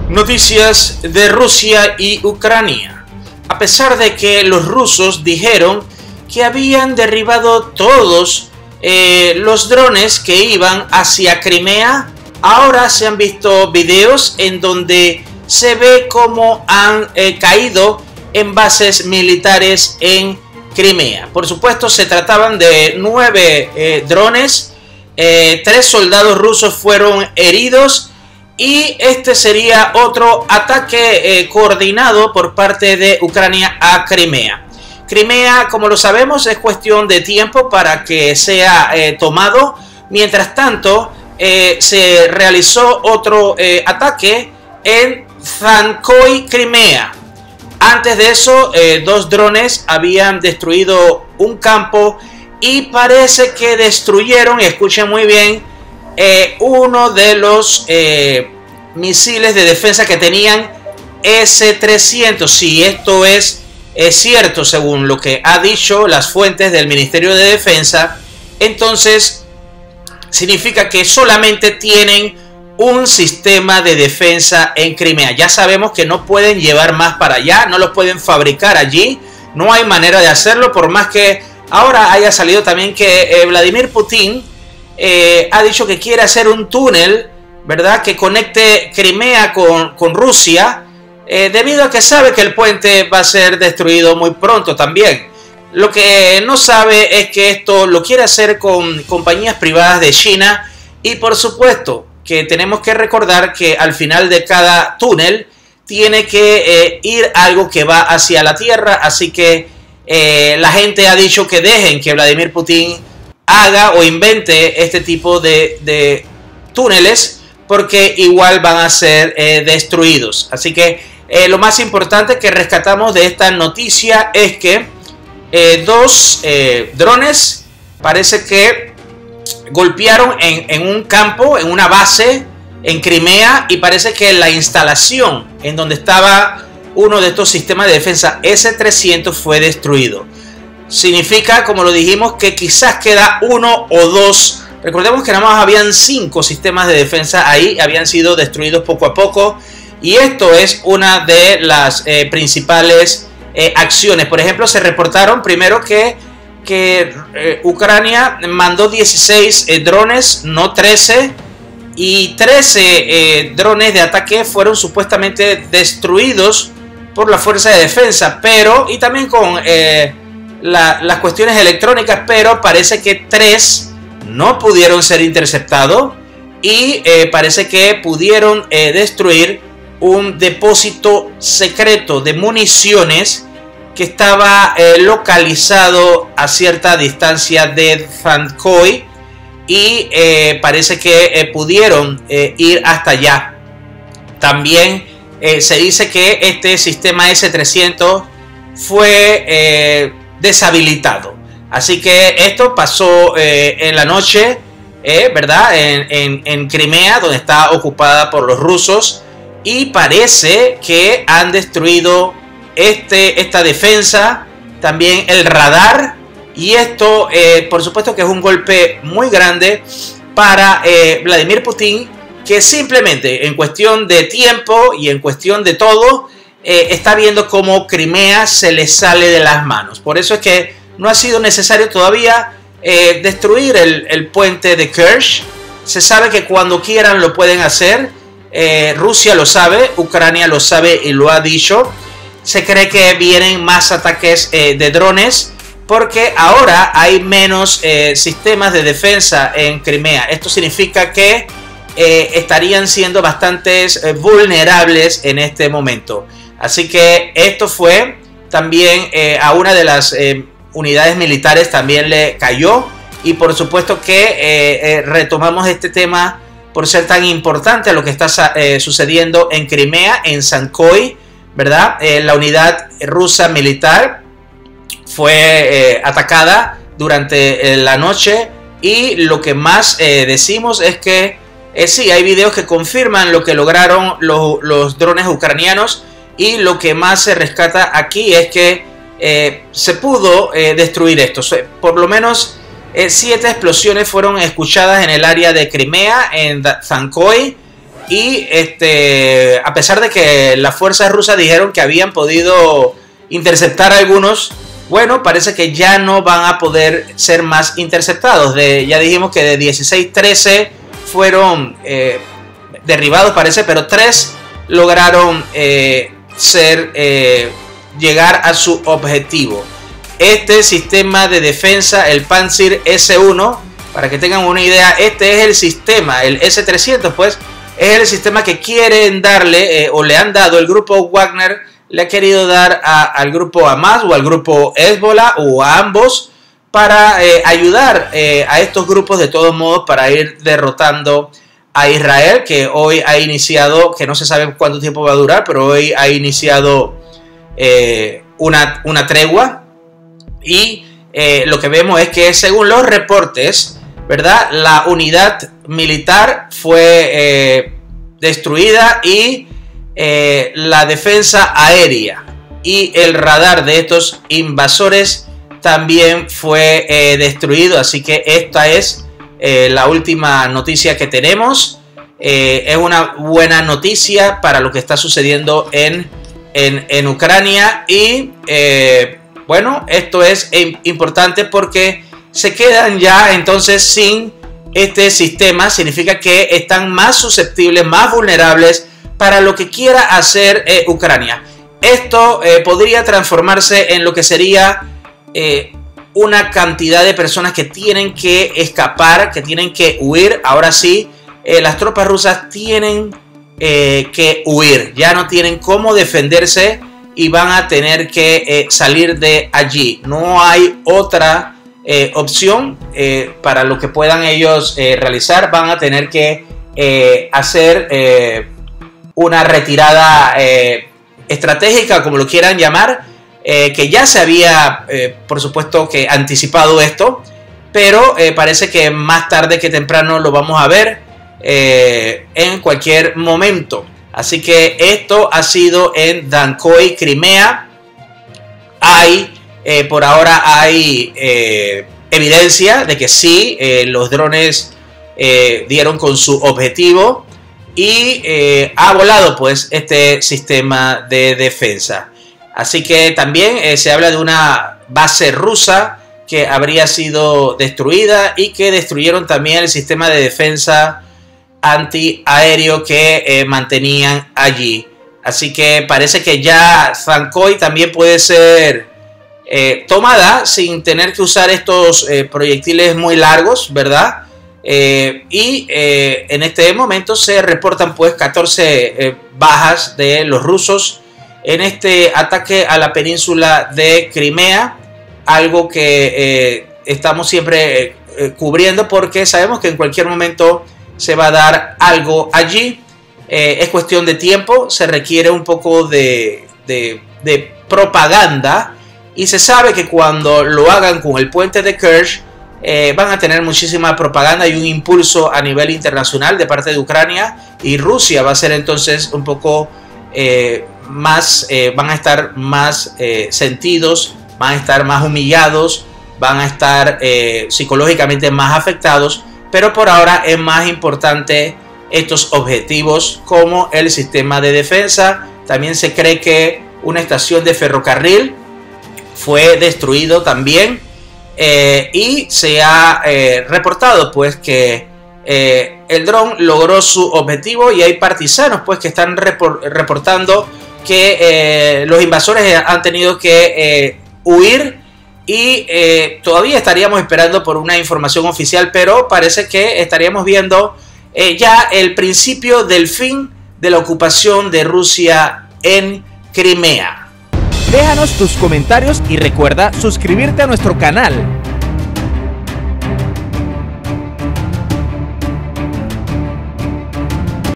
Noticias de Rusia y Ucrania. A pesar de que los rusos dijeron que habían derribado todos los drones que iban hacia Crimea, ahora se han visto videos en donde se ve cómo han caído en bases militares en Crimea. Por supuesto, se trataban de 9 drones, 3 soldados rusos fueron heridos y este sería otro ataque coordinado por parte de Ucrania a Crimea. Crimea, como lo sabemos, es cuestión de tiempo para que sea tomado. Mientras tanto, se realizó otro ataque en Zankoy, Crimea. Antes de eso, 2 drones habían destruido un campo y parece que destruyeron, y escuchen muy bien, uno de los misiles de defensa que tenían S-300. Si esto es cierto, según lo que ha dicho las fuentes del Ministerio de Defensa, entonces significa que solamente tienen un sistema de defensa en Crimea. Ya sabemos que no pueden llevar más para allá, no los pueden fabricar allí, no hay manera de hacerlo, por más que ahora haya salido también que Vladimir Putin ha dicho que quiere hacer un túnel, ¿verdad?, que conecte Crimea con Rusia, debido a que sabe que el puente va a ser destruido muy pronto también. Lo que no sabe es que esto lo quiere hacer con compañías privadas de China, y por supuesto que tenemos que recordar que al final de cada túnel tiene que ir algo que va hacia la tierra, así que la gente ha dicho que dejen que Vladimir Putin haga o invente este tipo de túneles, porque igual van a ser destruidos. Así que lo más importante que rescatamos de esta noticia es que 2 drones parece que golpearon en un campo, en una base en Crimea, y parece que la instalación en donde estaba uno de estos sistemas de defensa S-300 fue destruido. Significa, como lo dijimos, que quizás queda 1 o 2. Recordemos que nada más habían 5 sistemas de defensa ahí, habían sido destruidos poco a poco, y esto es una de las principales acciones. Por ejemplo, se reportaron primero que Ucrania mandó 16 drones, no 13, y 13 drones de ataque fueron supuestamente destruidos por la fuerza de defensa, pero, y también con las cuestiones electrónicas, pero parece que 3 no pudieron ser interceptados, y parece que pudieron destruir un depósito secreto de municiones que estaba localizado a cierta distancia de Zankoy, y parece que pudieron ir hasta allá. También se dice que este sistema S-300 fue deshabilitado. Así que esto pasó en la noche, ¿verdad?, en Crimea, donde está ocupada por los rusos, y parece que han destruido esta defensa, también el radar, y esto por supuesto que es un golpe muy grande para Vladimir Putin, que simplemente en cuestión de tiempo y en cuestión de todo está viendo cómo Crimea se le sale de las manos. Por eso es que no ha sido necesario todavía destruir el puente de Kerch. Se sabe que cuando quieran lo pueden hacer. Rusia lo sabe, Ucrania lo sabe y lo ha dicho. Se cree que vienen más ataques de drones, porque ahora hay menos sistemas de defensa en Crimea. Esto significa que estarían siendo bastante vulnerables en este momento. Así que esto fue también a una de las unidades militares también le cayó, y por supuesto que retomamos este tema por ser tan importante a lo que está sucediendo en Crimea, en Zankoy, ¿verdad? La unidad rusa militar fue atacada durante la noche, y lo que más decimos es que sí, hay videos que confirman lo que lograron los drones ucranianos, y lo que más se rescata aquí es que se pudo destruir esto. Por lo menos 7 explosiones fueron escuchadas en el área de Crimea, en Zankoy, Y a pesar de que las fuerzas rusas dijeron que habían podido interceptar algunos, bueno, parece que ya no van a poder ser más interceptados. Ya dijimos que de 16, 13 fueron derribados, parece, pero 3 lograron llegar a su objetivo. Este sistema de defensa, el Pantsir S1, para que tengan una idea, este es el sistema, el S300, pues, es el sistema que quieren darle, o le han dado, el grupo Wagner le ha querido dar al grupo Hamas o al grupo Hezbollah o a ambos para ayudar a estos grupos de todos modos para ir derrotando a Israel, que hoy ha iniciado, que no se sabe cuánto tiempo va a durar, pero hoy ha iniciado una tregua. Y lo que vemos es que según los reportes, ¿verdad?, la unidad militar fue destruida y la defensa aérea y el radar de estos invasores también fue destruido. Así que esta es la última noticia que tenemos. Es una buena noticia para lo que está sucediendo en Ucrania y bueno, esto es importante porque se quedan ya entonces sin este sistema. Significa que están más susceptibles, más vulnerables para lo que quiera hacer Ucrania. Esto podría transformarse en lo que sería una cantidad de personas que tienen que escapar, que tienen que huir. Ahora sí, las tropas rusas tienen que huir. Ya no tienen cómo defenderse y van a tener que salir de allí. No hay otra opción para lo que puedan ellos realizar. Van a tener que hacer una retirada estratégica, como lo quieran llamar, que ya se había, por supuesto, que anticipado esto, pero parece que más tarde que temprano lo vamos a ver en cualquier momento. Así que esto ha sido en Dankoy, Crimea. Por ahora hay evidencia de que sí, los drones dieron con su objetivo y ha volado pues este sistema de defensa. Así que también se habla de una base rusa que habría sido destruida y que destruyeron también el sistema de defensa antiaéreo que mantenían allí. Así que parece que ya Dankoy también puede ser tomada sin tener que usar estos proyectiles muy largos, ¿verdad? En este momento se reportan pues 14 bajas de los rusos en este ataque a la península de Crimea, algo que estamos siempre cubriendo porque sabemos que en cualquier momento se va a dar algo allí. Es cuestión de tiempo, se requiere un poco de propaganda y se sabe que cuando lo hagan con el puente de Kerch van a tener muchísima propaganda y un impulso a nivel internacional de parte de Ucrania, y Rusia va a ser entonces un poco van a estar más sentidos, van a estar más humillados, van a estar psicológicamente más afectados. Pero por ahora es más importante estos objetivos como el sistema de defensa. También se cree que una estación de ferrocarril fue destruido también. Y se ha reportado pues que el dron logró su objetivo, y hay partisanos pues que están reportando que los invasores han tenido que huir. Y todavía estaríamos esperando por una información oficial, pero parece que estaríamos viendo ya el principio del fin de la ocupación de Rusia en Crimea. Déjanos tus comentarios y recuerda suscribirte a nuestro canal.